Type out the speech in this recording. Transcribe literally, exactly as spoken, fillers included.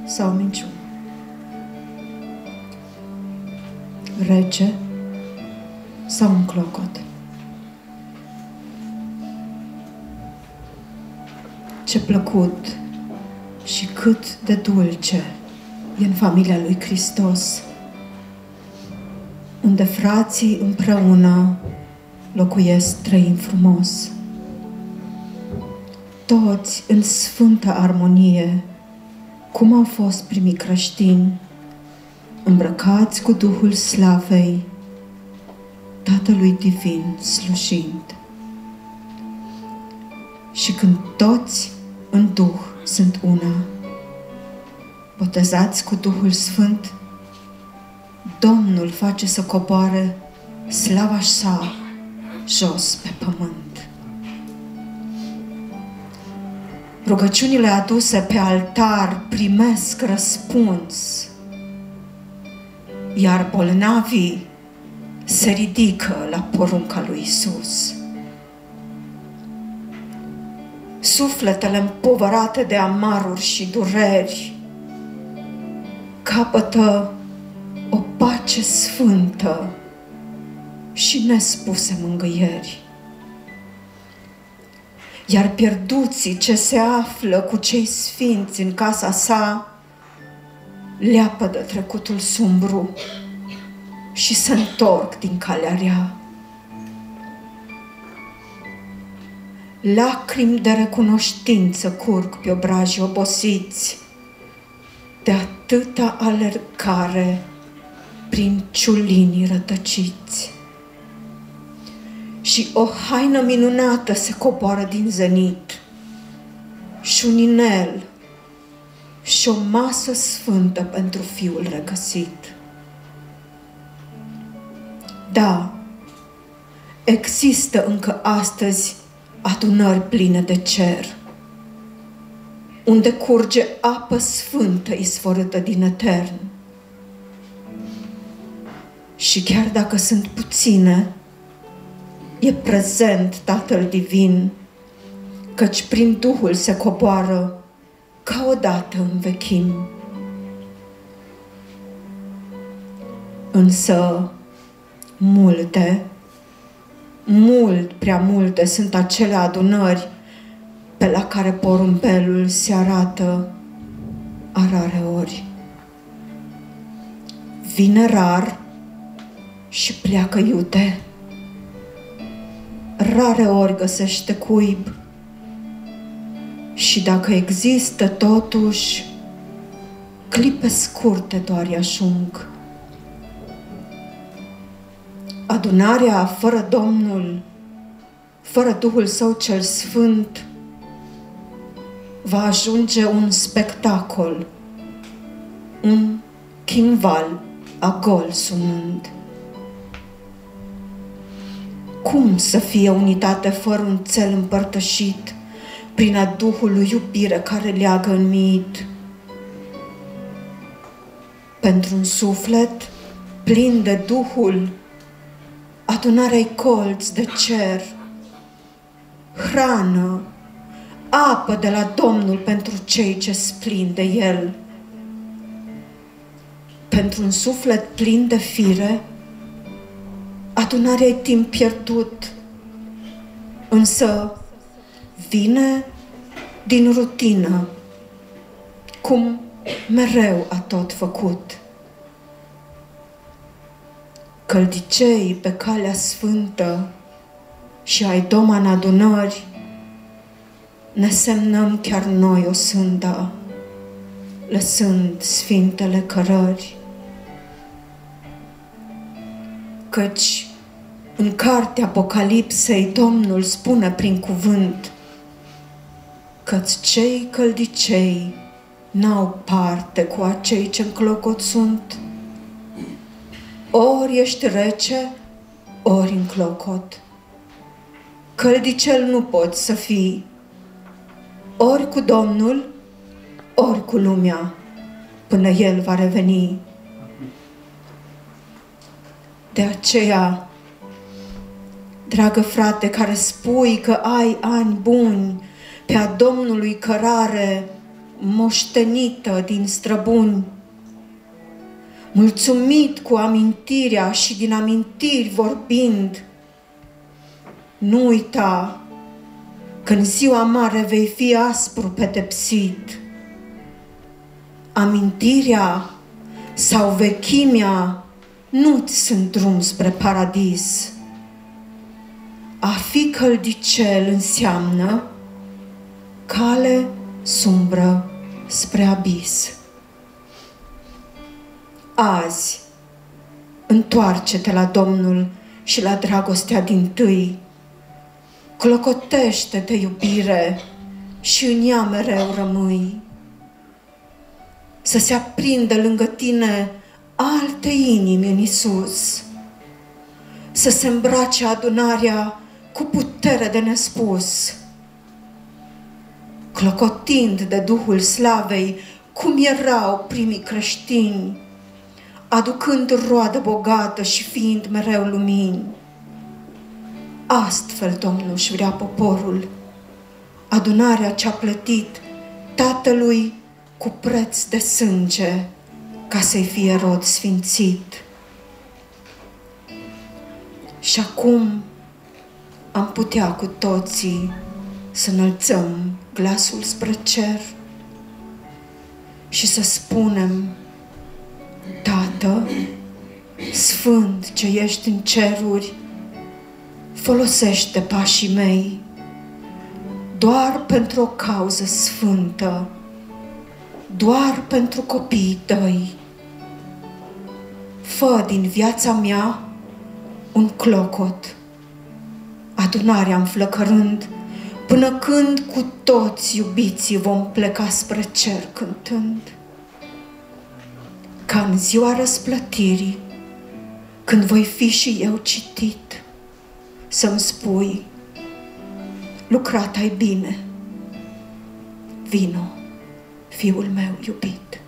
sau minciună. Rece sau un clocot. Ce plăcut și cât de dulce e în familia lui Hristos, unde frații împreună locuiesc trăind frumos. Toți în sfântă armonie, cum au fost primii creștini, îmbrăcați cu Duhul Slavei, Tatălui Divin slujind. Și când toți în Duh sunt una, botezați cu Duhul Sfânt, Domnul face să coboare slava sa jos pe pământ. Rugăciunile aduse pe altar primesc răspuns, iar bolnavii se ridică la porunca lui Isus. Sufletele împovărate de amaruri și dureri capătă o pace sfântă și nespuse mângâieri. Iar pierduții ce se află cu cei sfinți în casa sa leapă de trecutul sumbru și se întorc din calea rea. Lacrimi de recunoștință curg pe obrajii obosiți de atâta alergare prin ciulinii rătăciți. Și o haină minunată se coboară din zenit, și un inel și o masă sfântă pentru Fiul regăsit. Da, există încă astăzi adunări pline de cer, unde curge apă sfântă izvorâtă din etern. Și chiar dacă sunt puține, e prezent Tatăl Divin, căci prin Duhul se coboară ca odată în vechim. Însă multe, mult prea multe sunt acele adunări pe la care porumbelul se arată a rare ori. Vine rar și pleacă iute. Rare ori găsește cuib și dacă există totuși, clipe scurte doar i-ajung. Adunarea fără Domnul, fără Duhul Său cel Sfânt, va ajunge un spectacol, un chimval agol sunând. Cum să fie unitate fără un țel împărtășit prin a Duhului iubire care leagă în mit? Pentru un suflet plin de Duhul, adunarea-i colț de cer, hrană, apă de la Domnul pentru cei ce splin de El. Pentru un suflet plin de fire, adunarea-i timp pierdut, însă vine din rutină, cum mereu a tot făcut. Căldicei pe calea sfântă și ai doma în adunări, ne semnăm chiar noi o sândă, lăsând sfintele cărări. Căci în cartea Apocalipsei Domnul spune prin cuvânt că-ți cei căldicei n-au parte cu acei ce în clocot sunt. Ori ești rece, ori în clocot. Căldicel nu poți să fii, ori cu Domnul, ori cu lumea, până El va reveni. De aceea, dragă frate, care spui că ai ani buni pe a Domnului cărare, moștenită din străbuni, mulțumit cu amintirea și din amintiri vorbind. Nu uita că în ziua mare vei fi aspru pedepsit. Amintirea sau vechimea nu-ți sunt drum spre paradis. A fi căldicel înseamnă cale sumbră spre abis. Azi, întoarce-te la Domnul și la dragostea dintâi. Clocotește de iubire și în ea mereu rămâi. Să se aprindă lângă tine alte inimi în Iisus, să se îmbrace adunarea cu putere de nespus, clocotind de Duhul Slavei, cum erau primii creștini, aducând roadă bogată și fiind mereu lumini. Astfel Domnul își vrea poporul, adunarea ce-a plătit Tatălui cu preț de sânge, ca să-i fie rod sfințit. Și acum am putea cu toții să înălțăm glasul spre cer și să spunem: Tată, Sfânt ce ești în ceruri, folosește pașii mei doar pentru o cauză sfântă, doar pentru copiii tăi. Fă din viața mea un clocot, adunarea înflăcărând, până când cu toți iubiții vom pleca spre cer cântând. Ca în ziua răsplătirii, când voi fi și eu citit, să-mi spui: lucrat ai bine, vino, fiul meu iubit.